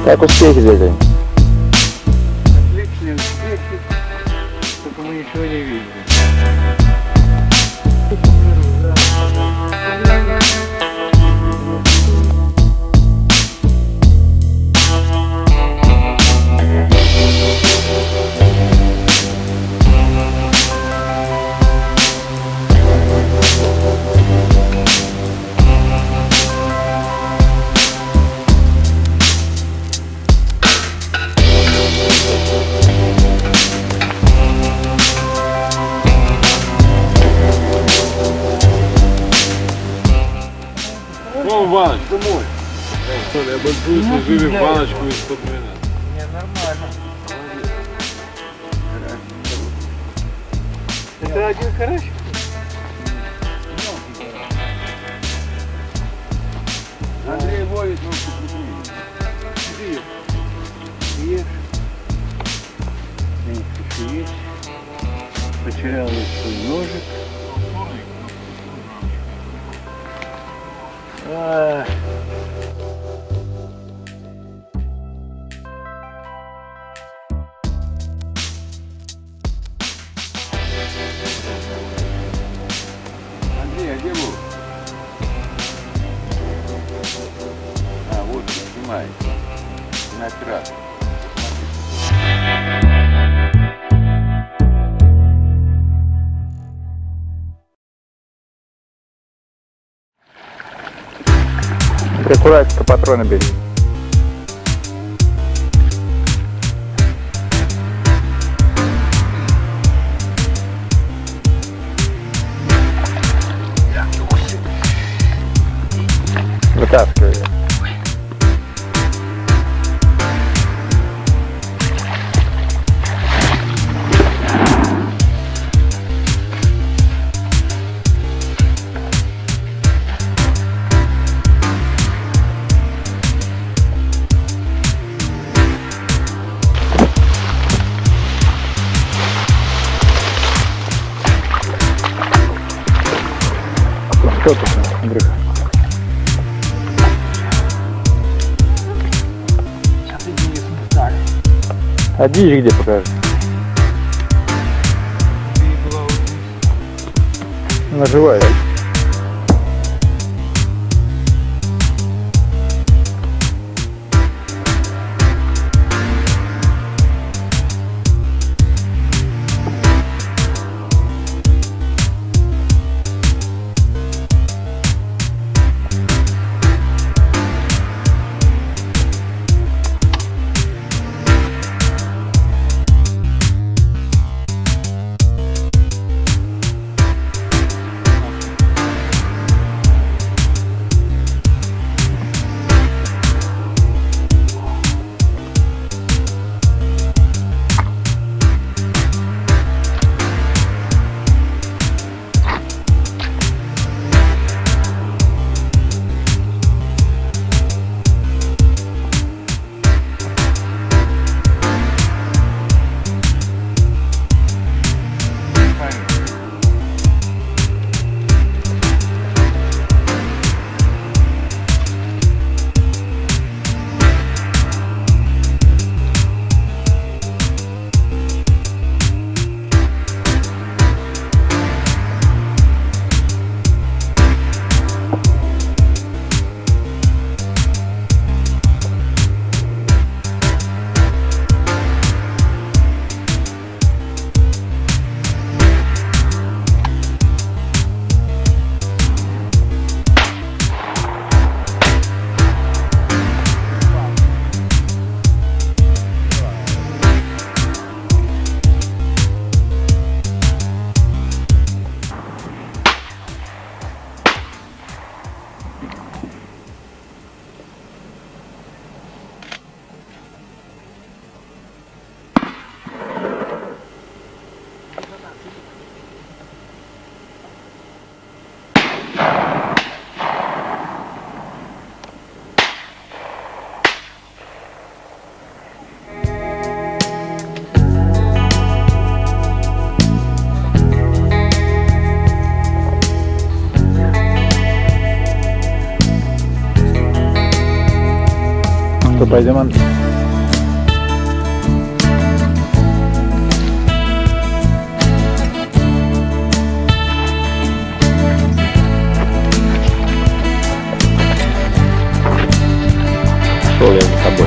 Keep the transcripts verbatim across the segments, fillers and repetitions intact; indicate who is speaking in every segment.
Speaker 1: Как успехи, дядя?
Speaker 2: Отличные успехи, только мы ничего не видели.
Speaker 3: Ну, баночку мой. Я большую сложили баночку из-под двенадцати.
Speaker 2: Не, нормально. Это один карасик?
Speaker 3: Андрей ловит, но не
Speaker 2: Ешь. Ешь. Я не хочу есть. Потерял я свой ножик. А.
Speaker 3: Андрей, а где был? А, вот он снимает. На оператор.
Speaker 1: Аккуратненько патроны бери. Вытаскивай ее. Что тут, Андрюха?
Speaker 2: Сейчас интересно так.
Speaker 1: А дичь где, покажи? Она живая. что, пойдем, Андрей? Шел я за тобой.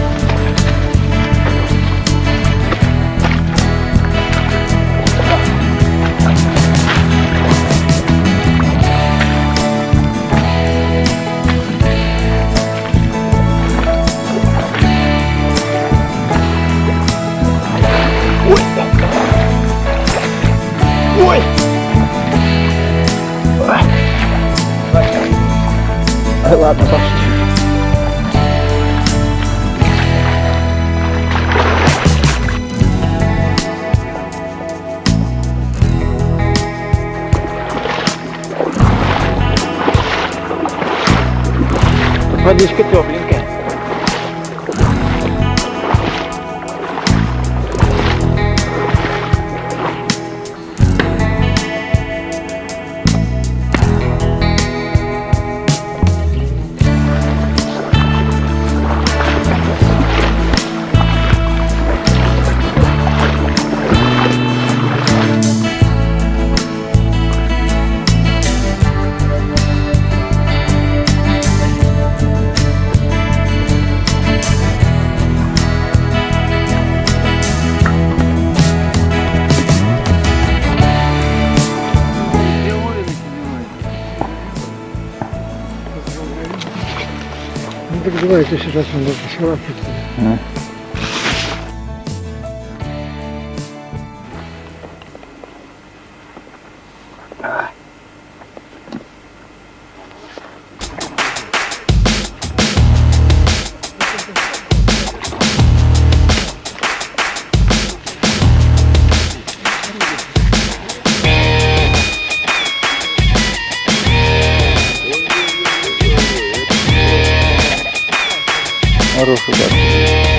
Speaker 1: Ой! Ой, ладно, пошли. Водичка тепленькая.
Speaker 2: Ну так давайте сейчас он будет схватить.
Speaker 1: А. Хороший удар.